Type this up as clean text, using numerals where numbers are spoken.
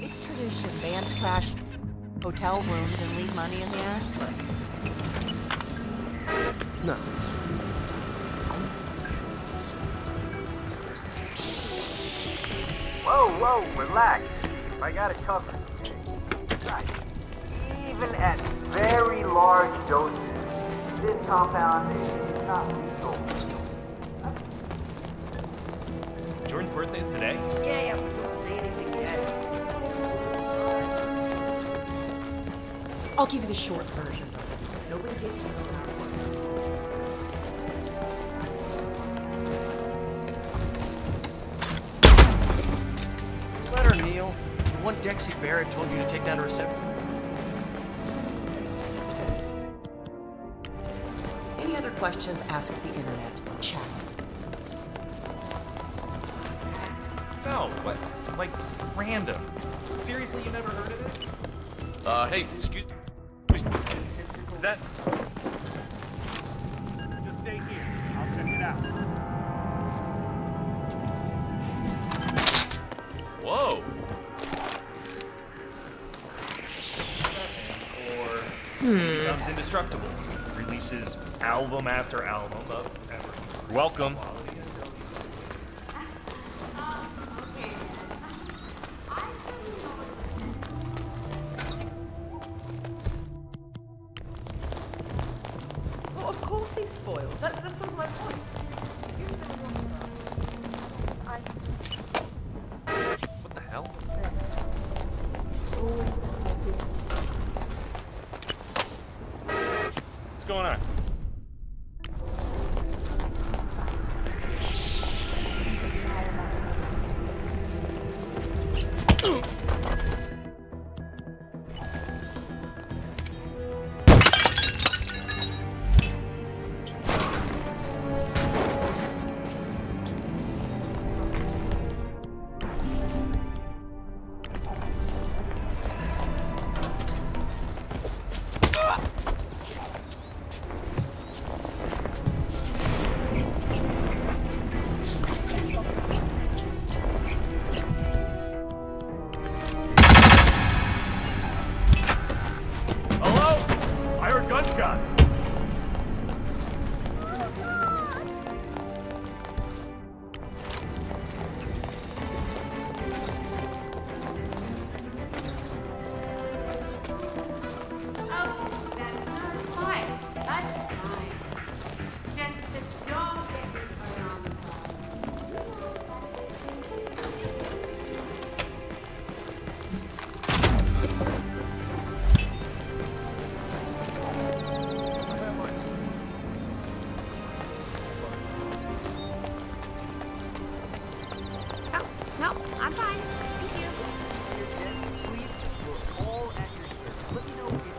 It's tradition. Bands trash hotel rooms and leave money in the air. No. Whoa, relax. I got it covered. Right. Even at very large doses, this compound is not lethal. Jordan's birthday is today? Yeah, but don't say anything yet. I'll give you the short version. Nobody gets to know how it works. Let her, Neil. The one Dexy Barrett told you to take down to reception. Any other questions, ask the internet. Chat. No, what? Like, random. Seriously, you never heard of it? Hey, excuse me. That... Just stay here. I'll check it out. Whoa! Becomes indestructible. Releases album after album of ever. Welcome. Well, of course he's spoiled. That's my point. What the hell? What's going on? Gunshot! No, I'm fine. Thank you. Please, we're all at your service. Let me know if